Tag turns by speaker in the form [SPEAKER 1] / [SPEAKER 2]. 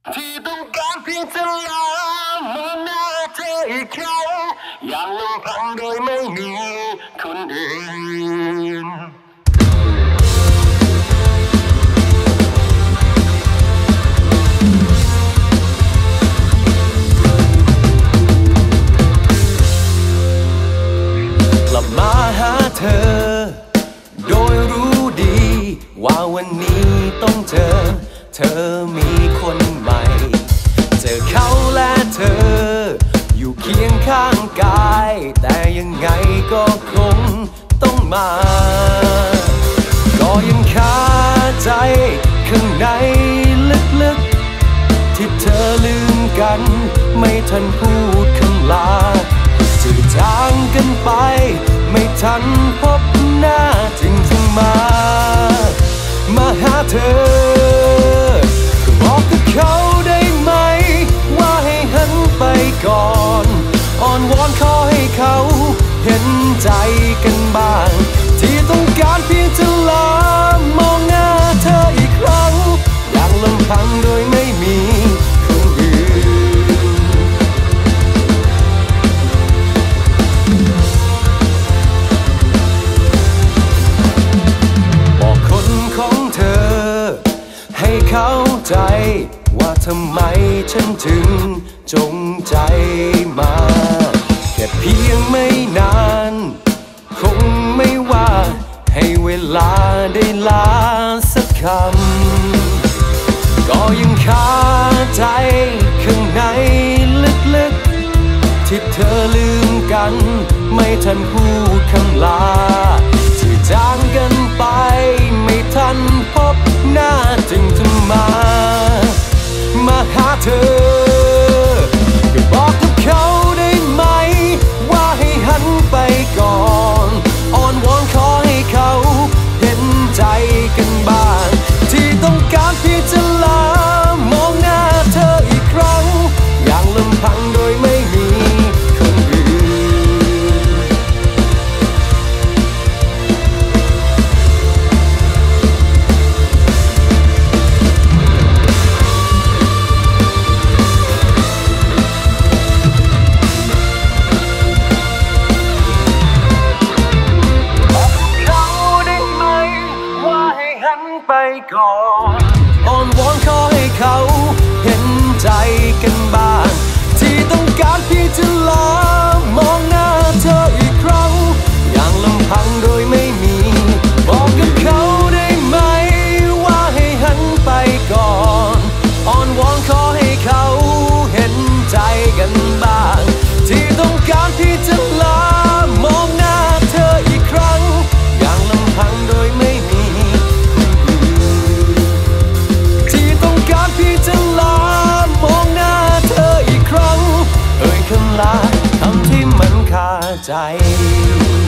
[SPEAKER 1] ที่ต้องการเพียงจะลามองหน้าเธออีกครั้งอย่างลำพังโดยไม่มีคนอื่นกลับมาหาเธอโดยรู้ดีว่าวันนี้ต้องเจอเธอมีคนใหม่เจอเขาและเธออยู่เคียงข้างกายแต่ยังไงก็คงต้องมาก็ยังคาใจข้างในลึกๆที่เธอลืมกันไม่ทันพูดคำลาจืดจางกันไปไม่ทันพบหน้าจึงจะมาหาเธอก็บอกกับเขาได้ไหมว่าให้หันไปก่อนอ้อนวอนขอให้เขาเห็นใจกันบ้างที่ต้องการเพียงจะลามองหน้าเธออีกครั้งอย่างลำพังโดยไม่มีคนอื่นบอกคนของเธอให้เข้าใจว่าทำไมฉันถึงจงใจมาแค่เพียงไม่นานคงไม่ว่าให้เวลาได้ลาสักคำก็ยังคาใจข้างในลึกๆที่เธอลืมกันไม่ทันพูดคำลาที่จางกันไปไม่ทันพบหน้าจึงจะมาหาเธอก็บอกกับเขาได้ไหมว่าให้หันไปก่อนอ้อนวอนขอให้เขาเห็นใจกันบ้างที่ต้องการเพียงจะลามองหน้าเธออีกครั้งอย่างลำพังโดยไม่มีคนอื่นไปก่อนอ้อนวอนขอให้เขาเห็นใจกันบ้างที่ต้องการเพียงจะลามองหน้าเธออีกครั้งอย่างลำพังโดยไม่มีบอกกับเขาได้ไหมว่าให้หันไปก่อนอ้อนวอนขอให้เขาเห็นใจกันบ้างที่ต้องการเพียงจะลามองหน้าเธออีกครั้งอย่างลำพังโดยไม่มีการเพียงจะลามองหน้าเธออีกครั้งเอ่ยคำลาคำที่มันคาใจ